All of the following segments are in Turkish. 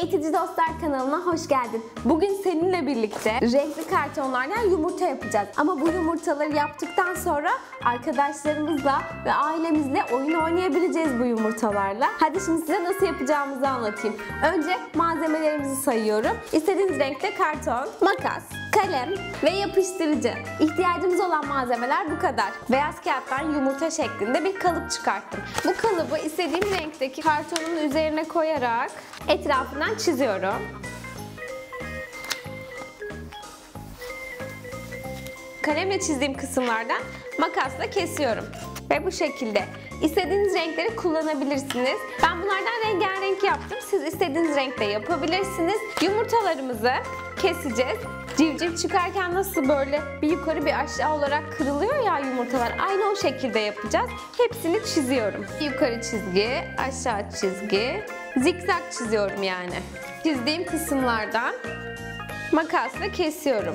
Eğitici Dostlar kanalına hoş geldin. Bugün seninle birlikte renkli kartonlardan yumurta yapacağız. Ama bu yumurtaları yaptıktan sonra arkadaşlarımızla ve ailemizle oyun oynayabileceğiz bu yumurtalarla. Hadi şimdi size nasıl yapacağımızı anlatayım. Önce malzemelerimizi sayıyorum. İstediğiniz renkte karton, makas, kalem ve yapıştırıcı. İhtiyacımız olan malzemeler bu kadar. Beyaz kağıttan yumurta şeklinde bir kalıp çıkarttım. Bu kalıbı istediğim renkteki kartonun üzerine koyarak etrafından çiziyorum. Kalemle çizdiğim kısımlardan makasla kesiyorum. Ve bu şekilde. İstediğiniz renkleri kullanabilirsiniz. Ben bunlardan rengarenk yaptım. Siz istediğiniz renkte yapabilirsiniz. Yumurtalarımızı keseceğiz. Civciv çıkarken nasıl böyle bir yukarı bir aşağı olarak kırılıyor ya yumurtalar. Aynı o şekilde yapacağız. Hepsini çiziyorum. Yukarı çizgi, aşağı çizgi, zikzak çiziyorum yani. Çizdiğim kısımlardan makasla kesiyorum.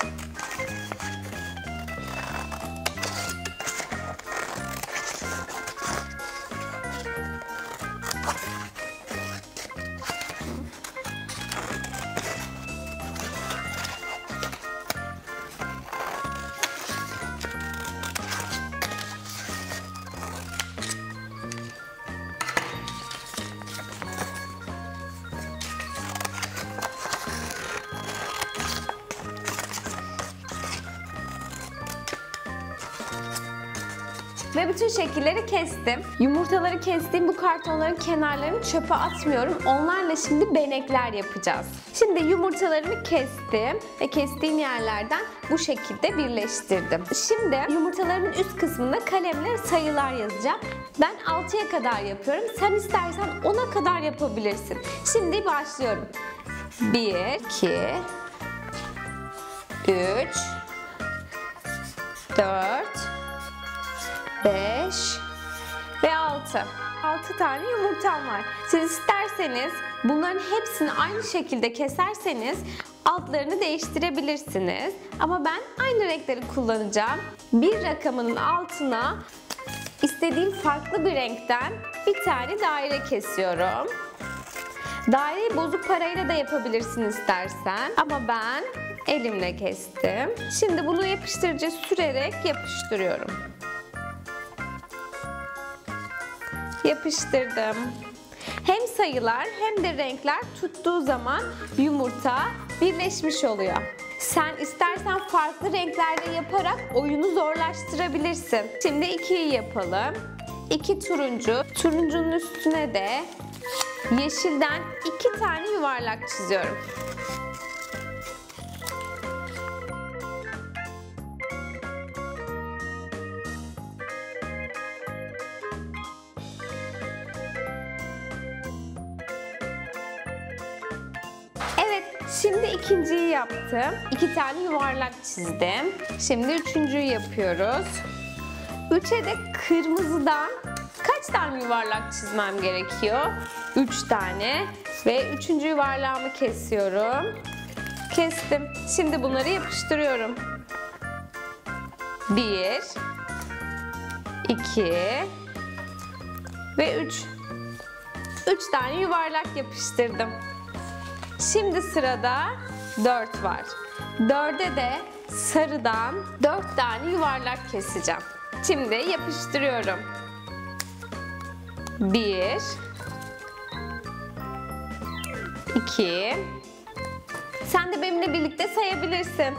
Ve bütün şekilleri kestim. Yumurtaları kestiğim bu kartonların kenarlarını çöpe atmıyorum. Onlarla şimdi benekler yapacağız. Şimdi yumurtalarımı kestim ve kestiğim yerlerden bu şekilde birleştirdim. Şimdi yumurtalarımın üst kısmında kalemle sayılar yazacağım. Ben 6'ya kadar yapıyorum. Sen istersen 10'a kadar yapabilirsin. Şimdi başlıyorum. 1, 2, 3, 4, 5 ve 6. 6 tane yumurtam var. Siz isterseniz bunların hepsini aynı şekilde keserseniz altlarını değiştirebilirsiniz. Ama ben aynı renkleri kullanacağım. Bir rakamının altına istediğim farklı bir renkten bir tane daire kesiyorum. Daireyi bozuk parayla da yapabilirsin istersen. Ama ben elimle kestim. Şimdi bunu yapıştırıcı sürerek yapıştırıyorum. Yapıştırdım. Hem sayılar hem de renkler tuttuğu zaman yumurta birleşmiş oluyor. Sen istersen farklı renklerde yaparak oyunu zorlaştırabilirsin. Şimdi 2'yi yapalım. 2 turuncu. Turuncunun üstüne de yeşilden 2 tane yuvarlak çiziyorum. Şimdi ikinciyi yaptım. 2 tane yuvarlak çizdim. Şimdi üçüncüyü yapıyoruz. 3'e de kırmızıdan kaç tane yuvarlak çizmem gerekiyor? 3 tane. Ve üçüncü yuvarlağımı kesiyorum. Kestim. Şimdi bunları yapıştırıyorum. 1, 2 ve 3. 3 tane yuvarlak yapıştırdım. Şimdi sırada 4 var. 4'e de sarıdan 4 tane yuvarlak keseceğim. Şimdi yapıştırıyorum. 1 2 Sen de benimle birlikte sayabilirsin.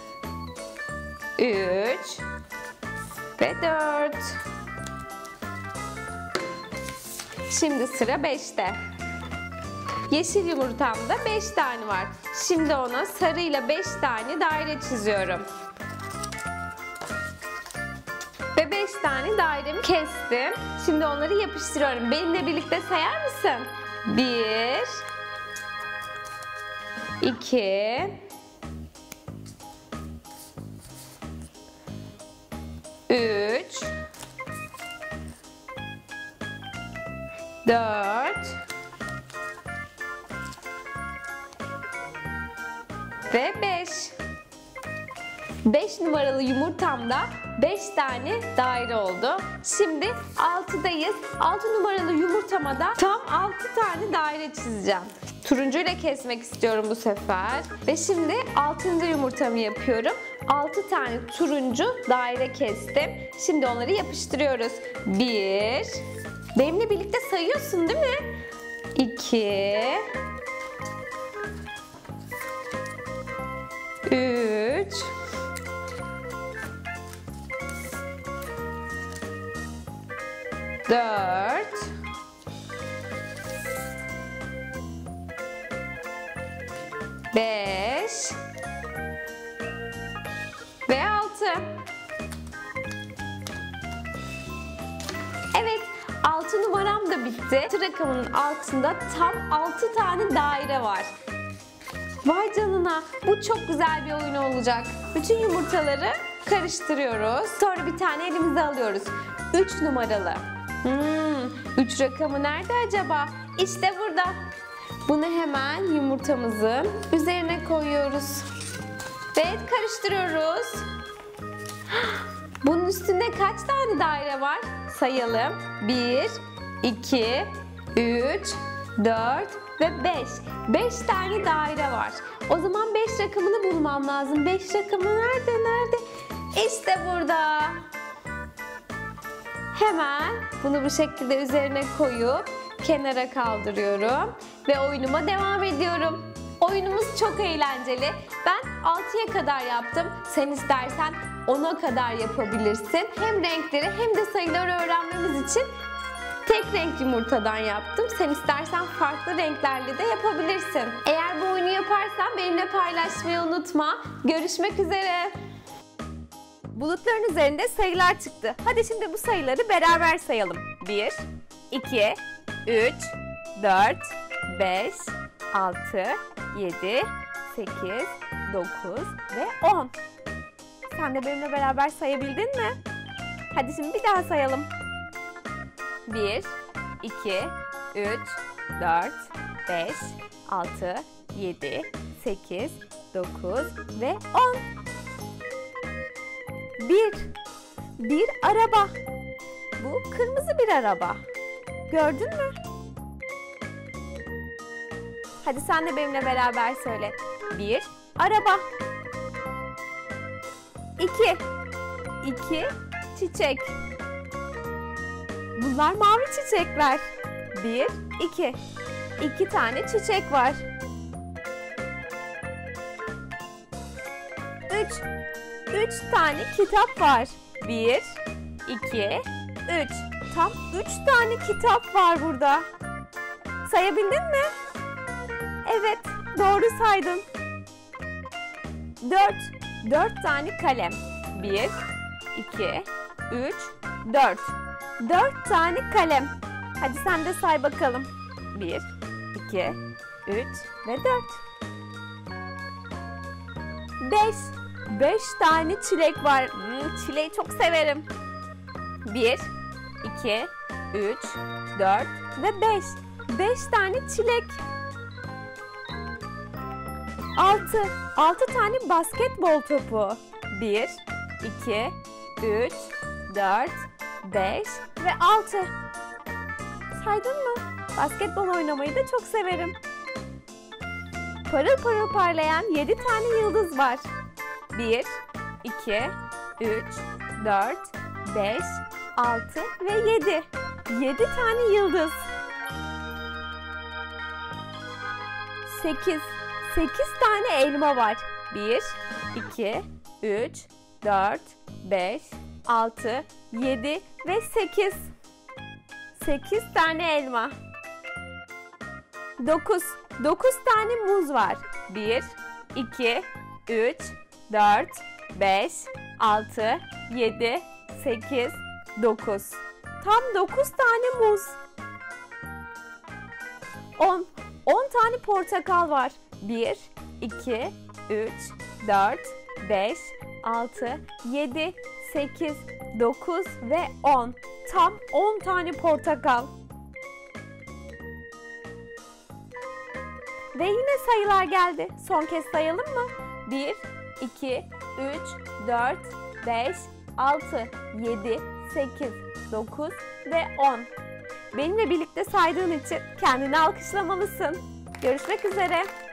3 ve 4. Şimdi sıra 5'te. Yeşil yumurtamda 5 tane var. Şimdi ona sarıyla 5 tane daire çiziyorum. Ve 5 tane dairemi kestim. Şimdi onları yapıştırıyorum. Benimle birlikte sayar mısın? 1 2 3 4 ve 5. 5 numaralı yumurtamda 5 tane daire oldu. Şimdi 6'dayız. 6 numaralı yumurtama da tam 6 tane daire çizeceğim. Turuncuyla kesmek istiyorum bu sefer. Ve şimdi 6. yumurtamı yapıyorum. 6 tane turuncu daire kestim. Şimdi onları yapıştırıyoruz. 1. Benimle birlikte sayıyorsun değil mi? 2. 3. 4. 5 ve 6. Evet, 6 numaram da bitti. Rakamının altında tam 6 tane daire var. Vay canına, bu çok güzel bir oyun olacak. Bütün yumurtaları karıştırıyoruz. Sonra bir tane elimize alıyoruz. 3 numaralı. 3 rakamı nerede acaba? İşte burada. Bunu hemen yumurtamızın üzerine koyuyoruz. Ve karıştırıyoruz. Bunun üstünde kaç tane daire var? Sayalım. 1, 2, 3, 4 ve 5. 5 tane daire var. O zaman 5 rakamını bulmam lazım. 5 rakamı nerede? İşte burada. Hemen bunu bu şekilde üzerine koyup kenara kaldırıyorum ve oyunuma devam ediyorum. Oyunumuz çok eğlenceli. Ben 6'ya kadar yaptım. Sen istersen 10'a kadar yapabilirsin. Hem renkleri hem de sayıları öğrenmemiz için tek renk yumurtadan yaptım. Sen istersen farklı renklerle de yapabilirsin. Eğer bu oyunu yaparsan benimle paylaşmayı unutma. Görüşmek üzere. Bulutların üzerinde sayılar çıktı. Hadi şimdi bu sayıları beraber sayalım. 1, 2, 3, 4, 5, 6, 7, 8, 9 ve 10. Sen de benimle beraber sayabildin mi? Hadi şimdi bir daha sayalım. 1, 2, 3, 4, 5, 6, 7, 8, 9 ve 10. Bir araba. Bu kırmızı bir araba. Gördün mü? Hadi sen de benimle beraber söyle. 1 araba. 2 çiçek. Bunlar mavi çiçekler. 1 2 tane çiçek var. 3 tane kitap var. 1 2 3. Tam 3 tane kitap var burada. Sayabildin mi? Evet, doğru saydın. 4 tane kalem. 1 2 3 4. 4 tane kalem. Hadi sen de say bakalım. 1 2 3 ve 4. 5 tane çilek var. Çileği çok severim. 1 2 3 4 ve 5. 5 tane çilek. 6 tane basketbol topu. 1 2 3 4 5 ve 6. Saydın mı? Basketbol oynamayı da çok severim. Parıl parıl parlayan 7 tane yıldız var. 1 2 3 4 5 6 ve 7. 7 tane yıldız. 8 tane elma var. 1 2 3 4 5 6 7 ve 8. 8 tane elma. 9 tane muz var. 1 2 3 4 5 6 7 8 9. Tam 9 tane muz. 10 tane portakal var. 1 2 3 4 5 6 7 8 9 ve 10. Tam 10 tane portakal. Ve yine sayılar geldi. Son kez sayalım mı? 1 2 3 4 5 6, 7, 8, 9 ve 10. Benimle birlikte saydığın için kendini alkışlamalısın. Görüşmek üzere.